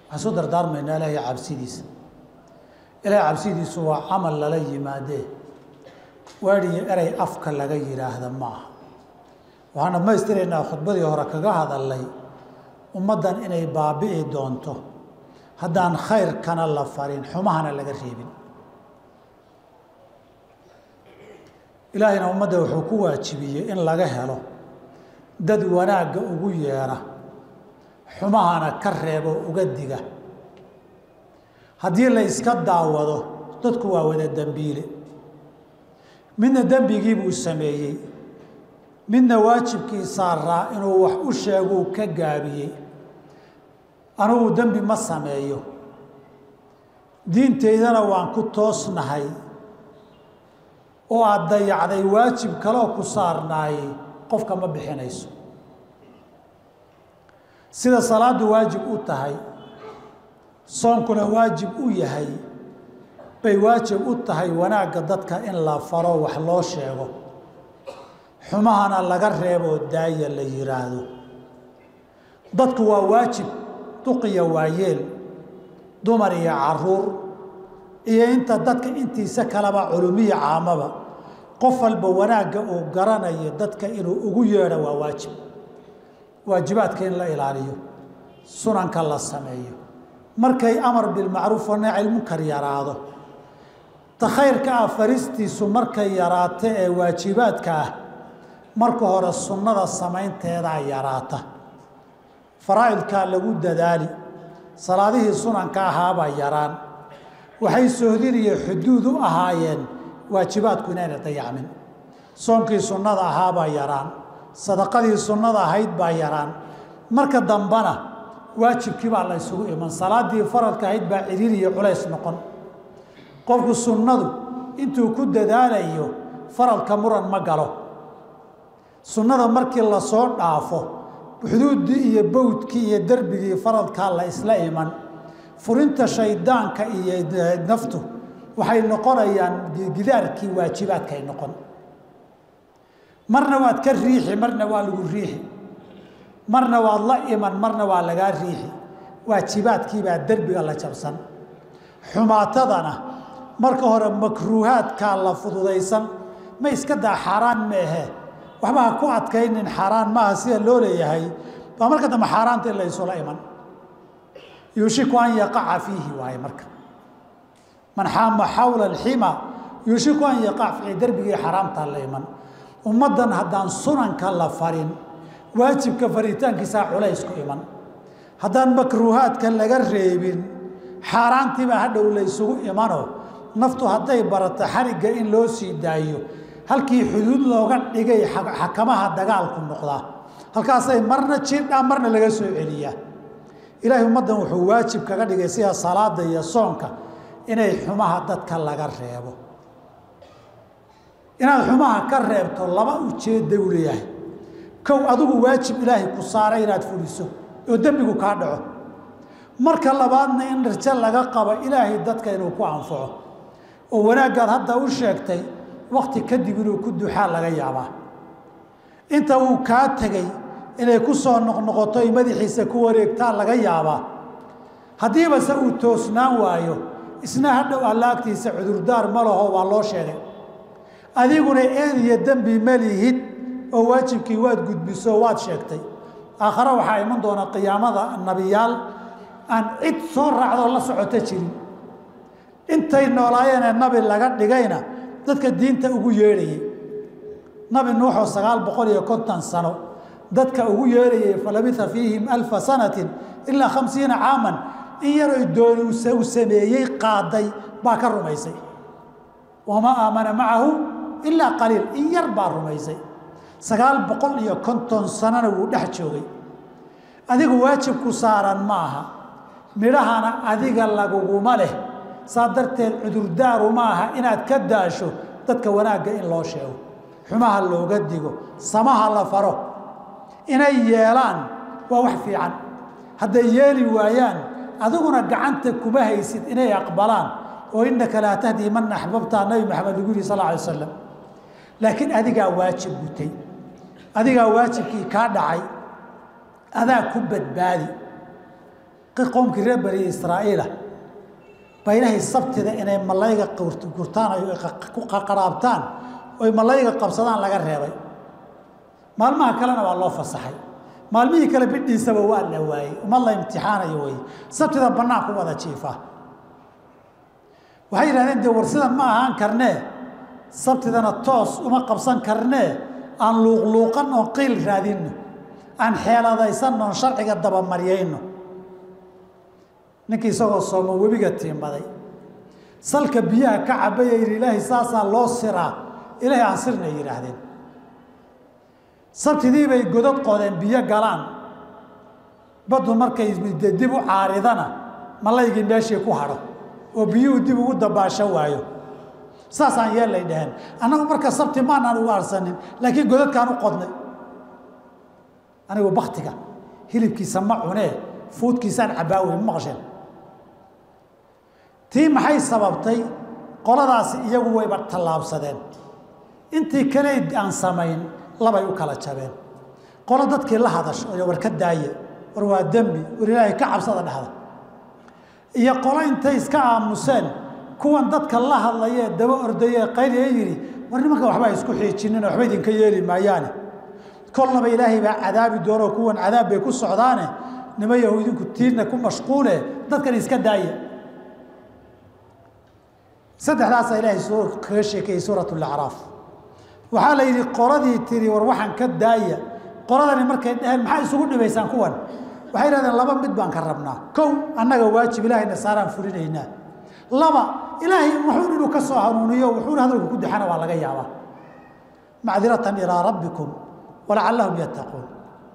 حسود دردار من إلهي عبسيديس إلهي عبسيديس هو عمل للي ماده واري أري أفكار لغير هذا معه وأنا ما يسترينا خطبتي هركا هذا اللي ومدن إني بابئي دونته هدان خير كان الله فارين حماهنا لغريبين إلهينا ومده وحكوة تشبيه إن لغهله دد وناق وغيره حماهنا كرهبه وقدقه هدي اللي يسكت دعوضه تدكوا ودا الدنبيلي من الدنب يجيبوا السمايي من واجب كي صار إنه وحوشاقو كجابي أنا ودنبي ما سمايو دين تيدنا وان كتوس نهاي oo adayacday waajib kale oo ku saarnaay qofka ma bixinayso sida salaadu waajib u tahay soonkuna waajib u yahay bay waajib u tahay wanaaga dadka in la faro wax loo sheego xumahana laga reebo daaya la yiraahdo dadku waa waajib tuqiya waayeel dumar iyo caruur iyo inta dadka intiisa kalaba culumiya caamaba qof walba wanaaga oo garanaya dadka inuu ugu yeero waa waajib waajibaadka in la ilaaliyo sunanka la sameeyo markay amar bil ma'ruf wa nahy al munkar yaraado takhayrka afaristiisu markay yaraate ee waajibaadka marka hore sunnada sameynteeda yaraata faraa'idka lagu dadaali salaadihii sunanka ahaaba yaraan waxay soodiriye xuduud u ahaayeen waajibaadku inay dayacmin soonkii sunnada ahaaba yaraan sadaqadii sunnada ahayd baa yaraan marka dambana waajibkii baa la isugu iman salaadii faradka ahayd baa ciriiri iyo culays noqon qofku sunnadu intuu ku dadaalayo faradka muran ma galo sunnada markii la soo dhaafo xuduudii iyo bawdkii iyo darbigii faradka la isla iman furinta shaydaanka iyo naftu waxay noqonayaan gidaarkii waajibaadka ay noqon marna waad ka riixi marna waa lagu riixi marna waad la iman marna waa laga riixi waajibaadkii baa darbiga la jabsan xumaatadana marka hore makruuhaadka la fududaysan ma iska daa xaraan meehe waxba ku adkaynin xaraan ma sida loo leeyahay ba marka dama xaraanta la isula iman يوشك أن يقع فيه وهي مركب من حام حول الحمى يوشك أن يقع في دربه حرام تاليمن ومدن هدان سنن كلا فارين واجب كفريتان كساع عليسكو إيمان هدان مكروهات كلا جربين حرام تبع هذا ولا يسوق إيمانه نفطه هداي برت حرق إن لوسي دايو هل كي حدود لوجان يجي حكمها دجالكم نقطة هل كاسي مرنا تشيل مرنا لجسوا عليا إلهي مدن وحو واجب كغا دغيسيا صلاه iyo soonka inay xumaha dadka laga reebo inaad xumaha ka reebto laba ujeedo u leeyahay kow adigu waajib ilaahi ku saaray inaad fuliso oo dambigu ka dhaco marka labaadna in rajal laga qabo ilaahi dadka inuu ku anfaco oo wanaagad hadda u sheegtay waqti kadib inuu ku duxaa laga yaabaa inta uu ka tagay inay ku soo noqnoqoto madaxiisa ku wareegtaa laga yaabaa hadii ba uu toosnaan waayo isna hadhow allaagtiisa cudurdaar ma laho waa loo sheegay adiguna eediyo dambi malihid oo waajibkii waad gudbiso waad sheegtay aakhira waxa iman doona qiyaamada nabiyaal aan cid soo raacdo la socota jirin intay noolaayeen nabi laga dhigayna dadka diinta ugu yeerayay nabi nuux 950 sano dadka ugu yeerayay falabitha fiihim 1000 sanatin illa 50 aaman in yaro doon uu sameeyay qaaday baa ka rumaysay wama aamana maahu illa qalil in yar baa rumaysay 950 sanana uu dhex joogay adigu waajib ku saaran maaha midahana adiga laguguma leh saadarteen cudurdaaru maaha inaad ka daasho dadka wanaaga in loo sheego xumaha looga digo samaha la faro inay yeelaan waa wax fiican hadday yeeli waayaan adiguna gacanta kuma haysid inay aqbalaan oo innaka la tahdi man ahbabta nabi maxamed sallallahu alayhi wasallam laakiin adiga waajib gutay adiga waajibkii ka dhacay adaa ku badbaadi قوم كريم بني إسرائيل بينه السبت إذا إن ملايقة قرطان قرابتان وملايقة قبصدان لقى الرياضي مال ما كلنا والله فصحي مال مي كلا بدي سبوا ولا واي وما الله امتحان يوي سبت إذا بناكم هذا شيفه وهي هذين دور سيدا ما هان كرناه سبت إذا الطاس وما قبصان كرناه أن لوقان وقيل رادينه أن حيال هذا يسنن شرعي قد دبا مريينه نكي سوى الصوم وبيقتين بدي سلك بيها كعبية إلهي ساسا الله سرا إلهي عصرنا يراهدين سبت دي بي قدد قودين بيها قلان بدو مركز ديبو عارضانا ما الله يجي باشي كوهارو وبيو ديبو قد باشا وايو ساسا يلا يدهن أنا مركز سبت ما نانو أرسنين لكن قدد كانوا قدنا أنا وبختك هلب كي سمعونه فوت كيسان عباوي مغشن تي maxay sababtay qoladaas iyagu way bar talaabsadeen intii kale aan samayn laba ay u kala jabeen qolo dadkii la hadasho oo war ka daaya war waa dambi war ilaahay ka cabsada dhaxda iyo qolo intay iska aamuseen kuwan dadka la hadlayay daba ordayay qayl yiri war nimanka waxba isku xiijinina waxba idinka yeeli maayaan kolnaba ilaahay baa cadaabi doono kuwan cadaab bay ku socdaane nima yahuudinku tiirna ku mashquule dadkan iska daaya saddexdaas ilaahay soo ka sheekay suuratul a'raaf waxa la yiri qoradii tiri war waxan ka daaya qoradani markay dhahan maxay isugu dhibaysaan kuwan waxay yiraahdeen laba mid baan ka rabnaa kow annaga waajib ilaahay nasaaraan fulinayna laba ilaahay wuxuu inuu ka soo hanuuniyo wuxuu hadalku ku dhaxana waa laga yaabaa macdiratan ila rabbikum wala'allahum yattaqun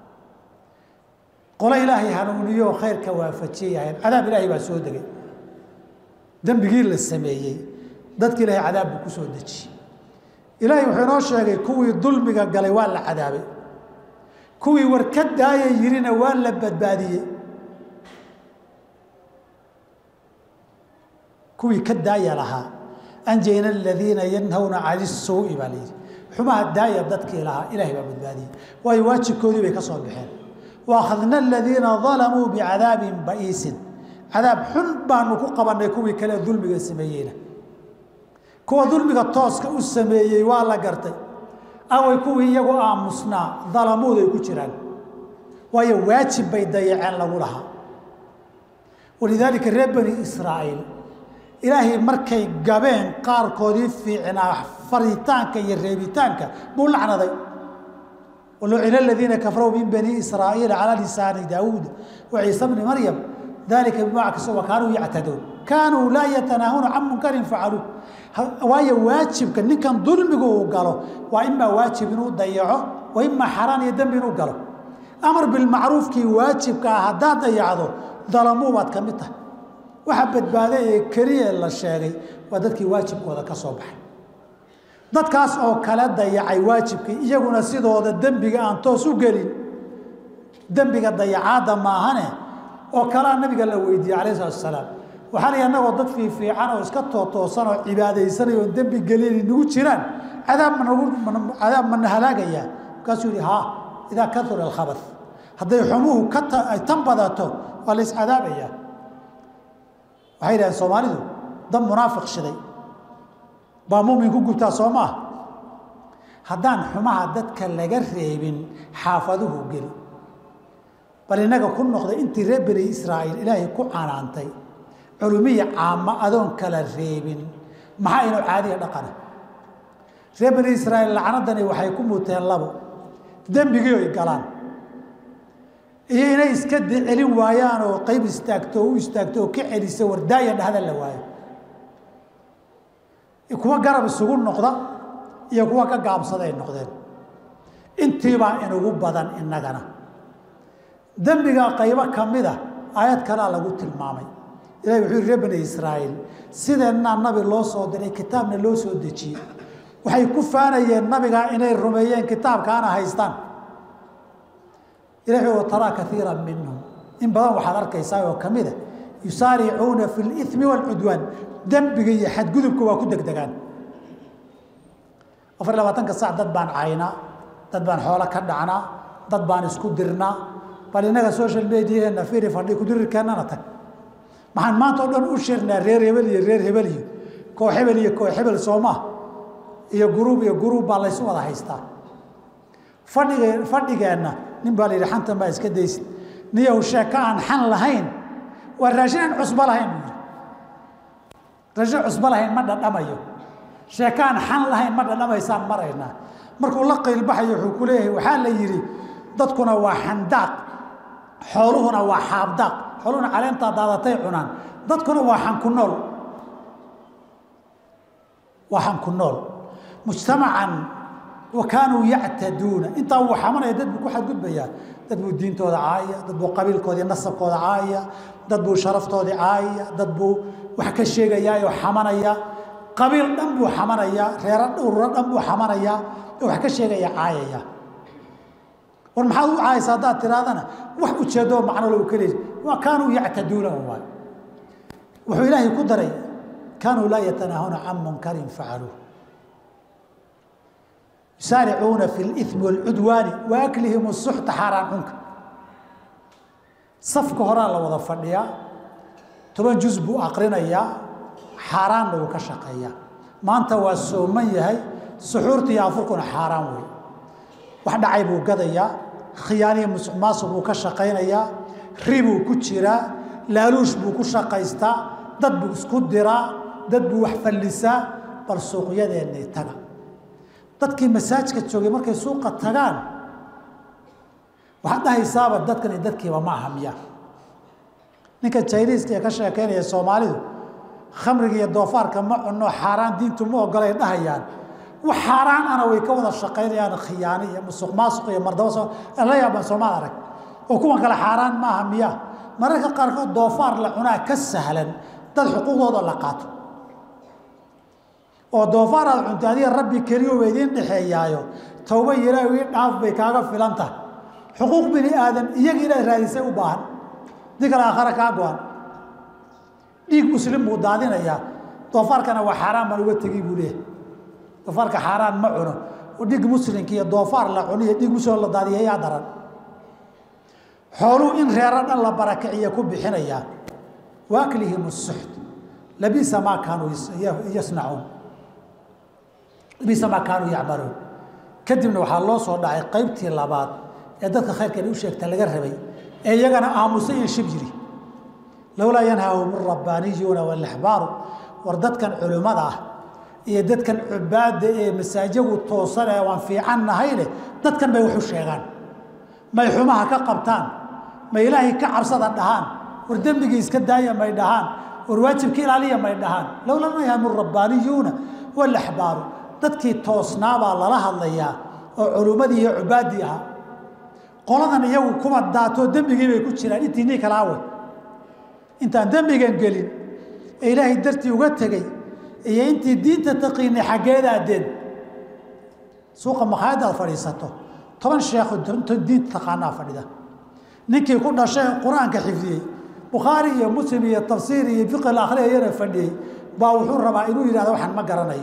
qolo ilaahay hanuuniyo khayrka waafajiyahay cadaab ilaahay baa soo degay dambigii la sameeyay dadkii ilaahay cadaab ku soo dajiyay ilaahay wuxuu noo sheegay kuwii dulmiga galay waa la cadaabay kuwii warkadaaya yirina waa la badbaadiyay kuwii ka daaya laha anjayna alladheena yanhawna 'ani as-suu'i bali xumaa daaya dadkii laha ilaahay baa badbaadiyay way waajibkoodii bay ka soo baxeen wa akhadna alladheena zalamu bi'adabin ba'isin عذاب حن بانو كو قبنay kuwii kale dulmiga sameeyayna kuwa dulmiga tooska u sameeyay waa la gartay away kuwii iyagu aamusna dalamooday ku jiraan waayo waajib bay dayaceen lagu lahaa walidaalika reer bani israa'iil ilaahay markay gabeen qaarkoodii fiicnaa faritaanka iyo reebitaanka buu lacnaday ولعن الذين كفروا من بني إسرائيل على لسان داود وعيسى بن مريم ذلك بما عكسوا وكانوا يعتدون كانوا لا يتناهون عن منكر فعلوه واي واجب كان ظلمه قالوا واما واجب انه ضيعه واما حرام يدم انه قالوا امر بالمعروف كي واجب كهدا ضيعه ظلموا باد كميته وحبت باده كريه لا شيغي وددكي واجبكooda ka soo baxay dadkaas oo kala dayacay waajibkii iyaguna sidooda dambiga aan toos u gelin dambiga dayacaada maahane oo kala nabiga la weydiiyay kaleey salaam waxaan yanago dad fiican oo iska toosan oo cibaadeysanay dambi galin nagu jiraan cadaab man halaagaya kaasuri ha ida kathura al khabath haday xumuhu ka tanbadato wala is cadaabaya waxayna Soomaalidu dad munaafiq shiday baa muumin ku gubtaa Soomaa hadaan xumaha dadka laga reebin xaafaduhu gal bal inaga ku noqday intii reer bani Israa'iil ilaahay ku canaantay culumiya caama adoon kala reebin maxaa inuu caadiga dhaqana reer bani Israa'iil lacnadani waxay ku muteen labo dambigii ay galaan iyo inay iska celin waayaan oo qayb istaagto ka celisay wardaaya dhahda la waayo kuwa garab isugu noqda iyo kuwa ka gaabsaday noqdeen intiiba inagu badan inagana dambiga qaybo kamida ayad kala lagu tilmaamay ilaahay wuxuu reer bani Israa'iil sidana nabi loo soo diray kitaabna loo soo dejiyay waxay ku faanayeen nabiga inay rumeeyeen kitaabka ana haystaan ilaahay oo tara kathiran minhum in badan waxa arkaysaa oo kamida yusari'una fil ithmi wal udwan dambiga iyo xad gudubka waa ku degdegaan afar 20 saac dad baan caayna dad baan xoolo ka dhacna dad baan isku dirna bal inaga social media fiiri fadhi ku diri kaanana tag maxaan maanta oo dhan u shirnaa reer hebel iyo koox hebel Soomaa iyo group baa la isu wada haystaa fadhigeena nin baa leeyahay xanta ma iska deysid niyow sheeka aan xan lahayn waa raashin cusba lahayn raashin cusba lahayn ma dhamayo sheeka aan xan lahayn ma dhamaysaan marayna markuu la qeyl baxayo wuxuu ku leeyahay waxa la yiri dadkuna waa xandaaq xooluhuna waa xaabdaaq xooluhuna caleenta daadatay cunaan dadkuna waa xan ku nool mujtamacan وكانوا يعتدون انت وحمنا دد بو حد غدبيا دد بو دينتودا عايا دد بو قبيلكودي نسبكودا عايا دد بو شرفتودي عايا دد بو wax ka sheegaya iyo xamanaya qabiil dhan buu xamanaya reer dhan buu xamanaya wax ka sheegaya caayaya war maxaa u caayisa dad tiraadana wax u jeedo macno loo kaleey wa kaanu yactaduuna wuxuu ilaahay ku daray kaanu la yatanahuna an munkarin fa'aluhu يسارعون في الإثم والعدوان وأكلهم السحت حرام عنك صفك هراء الله وضفنيا طبعا جزء أقرنيا حرام لو كشقيا ما أنت والسومية هي سحورتي يعفركون حرام وي واحد عيبو قضيا خياني ماسو كشقينيا ريبو كتشرا لالوش بو كشقيستا ضد بو سكدرا ضد بو وحفلسا برسوق يدي تنا dadkii masaajidka joogay markay suuqa tagaan waxa dhahaysaba dadkiiba ma ahamiya ninka Chinese-ka ka sheekeynaya Soomaalidu khamriga iyo doofaarka ma cunno xaraan diintu ma ogolay dhahayaan wax xaraan ana way ka wada shaqeynayaan khiyaano iyo musuqmaasuq iyo mardawaso la yaaban Soomaali arag oo kuwan kale xaraan ma ahamiya mararka qaarkood doofaar la cunaa ka sahlan dad xuquuqdooda la qaato oo doofaarada cuntaadiya rabbi kariyo weydin dhaxeeyaayo tawba ilaahay dhaaf bay kaaga filanta xuquuq bini aadan iyaga ilaahay raadisay u baahan digal aakhira ka go'an dhiig muslim buu daadinaya doofaarkana waa xaraam ma uga tagi buu leeyahay doofaarka xaraam ma cuno oo dhiig muslimka iyo doofaar la cuniyo dhiig muslim la daadiyay yaa daran xoolo in reeran la barakaciya ku bixinaya waaklihim as-suht labisa ma kaanu yasnaun بيسمع كانوا يعملون كدبنا waxaa loo soo dhacay qaybtii labaad ee dadka khayrka u sheegta laga rabay ee iyagana aamusay shibjiri lawla yanhaahum ar-rabbaniyun wal ahbar wardadkan culimada ah iyo dadkan cibaada ee masaajidu toosan ee waan fiicanahay leh dadkan bay wax u sheegaan may xumaha ka qabtaan may ilaahay ka cabsada dhahaan war dambiga iska daaya may dhahaan war waajibka ilaaliya may dhahaan lawla yanhaahum ar-rabbaniyun wal ahbar dadkii toosnaaba lala hadlayaa oo culimadii iyo cibaadii ah qoladan iyagu kuma daato dambigii bay ku jiraan intii kala awe inta dambigan gelin ilaahay dartii uga tagay iyo intii diinta taqiinay xageeda adeed suuqa maqaayada fadhiisato 10 sheekh diinta taqaana fadhida ninkii ku dhashay quraanka xifdiyay bukhari iyo muslim iyo tafsiir iyo fiqh al-akhriya yara fadhiyay baa wuxuu rabaa inuu yiraahdo waxan ma garanayo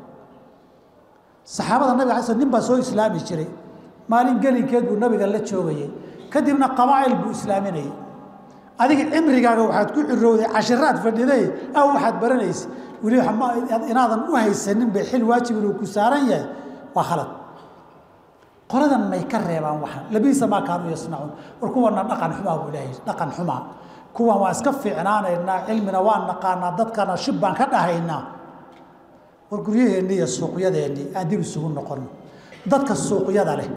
saxaabada nabiga xasan nin baa soo islaami jiray maalin gelinkeed buu nabiga la joogayay kadibna qabaa'il buu islaaminayay adiga cimrigaaga waxaad ku cirowday cashiraad fadhiday aw waxaad baranaysid wali inaadan u haysanin bay xil waajib inuu ku saaran yahay waa khalad qoladan may ka reebaan waxan labisa ma kaanu yasnaun war kuwana dhaqan xumaa buu leeyahay dhaqan xumaa kuwan waa iska fiicnaanayna cilmina waan naqaana dadkana shibban ka dhahaynaa warguriyeen iyo suuqyadeeni aan dib isugu noqon dadka suuqyada leh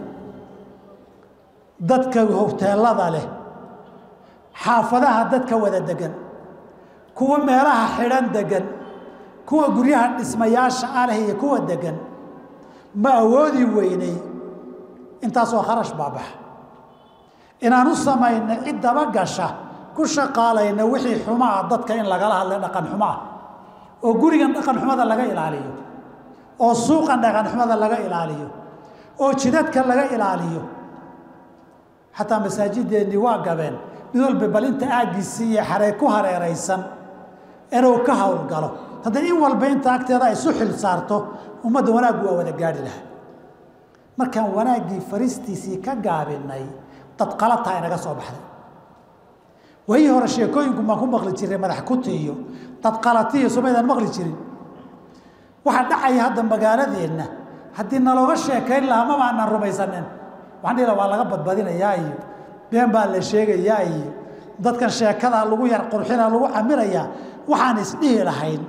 dadka hoteelada leh xaafadaha dadka wada degan kuwa meelaha xiran degan kuwa guryaha dhismayaasha ah iyo kuwa degan ma awoodi weynay intaas oo kharash baabax inaanu sameeyna cidaba gasha ku shaqaalayna wixii xumaa dadka in laga hadlo dhaqan xumaa oo gurigan dhaqan xumada laga ilaaliyo oo suuqan dhaqan xumada laga ilaaliyo oo jidadka laga ilaaliyo hatta masaajideeni waa gabeen mid walba balinta aagiisii xaree ku hareeraysan inuu ka hawl galo haddii in walba inta agteeda ay soo xil saarto ummadda wanaag waa wada gaari lahaa markaan wanaagii fariistiisii ka gaabinay تتقلطها إنك صوب حدا وهي هو الشيكوينكم ما كون مغلي جيري مدح كوتيو تتقلطيه سميدان مغلي جيري waxaa dhacay hadda magaaladeena hadii nalooga sheekayn lahaa ma baan rumaysanin waxaan dhila waa laga badbadinayaa iyo been baa la sheegayaa iyo dadkan sheekada lagu yar qurxina lagu camiraya waxaan isdhihi lahayn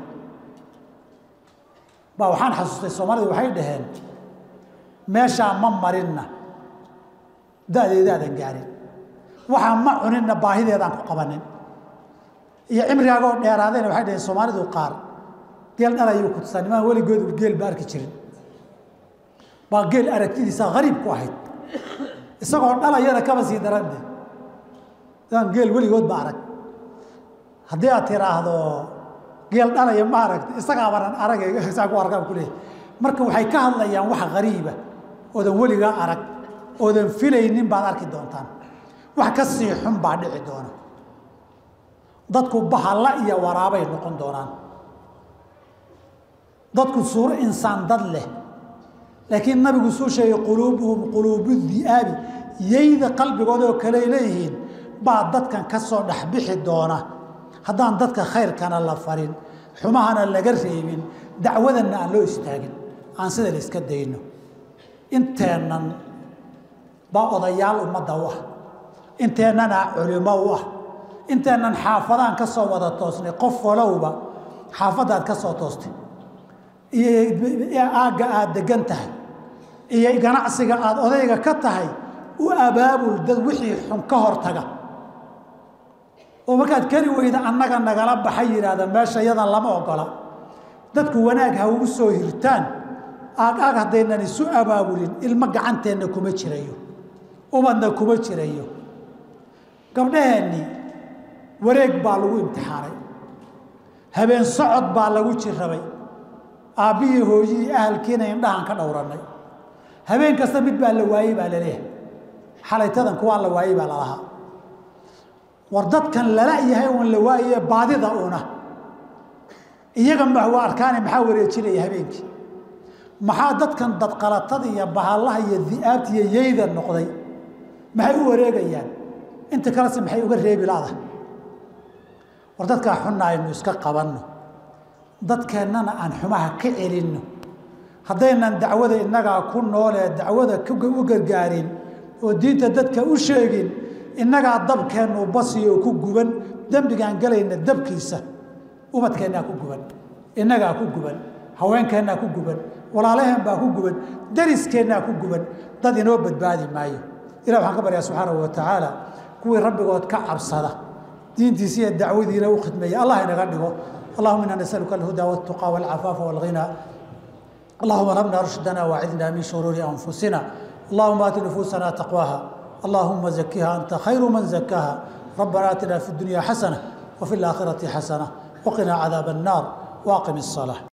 ba waxaan xasuustay Soomaalidu waxay dhaheen meesha ma marinna daadeedaadan gaarin waxaan ma cunina baahideedaan ku qabanin iyo cimrigaaga oo dheeraadeen waxay dhaheen Soomaalidu qaar geel dhalayo ku tusanimaan waligood geel baarki jirin ba geel aragtidiisa qariib ku ahayd isagoo dhalayana kaba sii darande dan geel waligood ba arag hadii aad tiraahdo geel dhalayo ma aragti isaga baran aragayga isaga warqab ku leeyahay marka waxay ka hadlayaan wax qariiba oo dan waliga arag oo dan filaynin baad arki doontaan wax ka sii xun baa dhici doona dadku bahalla iyo waraabay noqon doonaan dadku suur insaan dad leh laakiin nabigu soo sheegay quluubu dhi'aabi yeyda qalbigooda oo kale leeyihiin baa dadkan ka soo dhaxbixi doona haddaan dadka khayrkana la farin xumahana laga reebin dacwadana aan loo istaagin aan sida iska dayno inteenan ba odayaal umada wax inteenana culimo wax inteenan xaafadaan ka soo wada toosnay qof walowba xaafadaad ka soo toostay iyo aaga aad degan tahay iyo ganacsiga aad odayga ka tahay u abaabul dad wixii xun ka hortaga oo markaad kari weyda annaga nagala baxay yiraahdo meesha yadan lama ogola dadku wanaag ha ugu soo hirtaan aag hadaynan isu abaabulin ilma gacanteena kuma jirayo umadna kuma jirayo gabdhaheeni wareeg baa lagu imtixaanay habeen socod baa lagu jirabay aabihi hooyii ahalkiina indhahan ka dhowranay habeen kasta mid baa la waayay baa leeyahay xalaytadan kuwa la waayay baa laha war dadkan lala yahay oo la waayay baadida una iyaga ma waa arkaan maxaa wareejinaya habeenkii maxaa dadkan dad qalatada iyo bahalaha iyo di'aabta iyo yeeyda noqday maxay u wareegayaan inta kale maxay uga reebi laada war dadka xunnaaynu iska qabanno dadkeenana aan xumaha ka celinno haddaynan dacwada innaga ku noolee dacwada u gargaarin oo diinta dadka u sheegin innaga dabkeenu basiyo ku guban dambigaan galayna dabkiisa umadkeena ku guban innaga ku guban haweenkeena ku guban walaalaheen baa ku guban dariskeena ku guban dad inoo badbaadi maayo ilaahay waxaan ka baryaa subhanahu wa ta'ala kuwii rabbigood ka cabsada diintiisa iyo dacwadiina u khidmeeya allah inaga dhigo اللهم إنا نسألك الهدى والتقى والعفاف والغنى اللهم هبنا رشدنا وعذنا من شرور أنفسنا اللهم آت نفوسنا تقواها اللهم زكها أنت خير من زكاها ربنا آتنا في الدنيا حسنة وفي الآخرة حسنة وقنا عذاب النار واقم الصلاة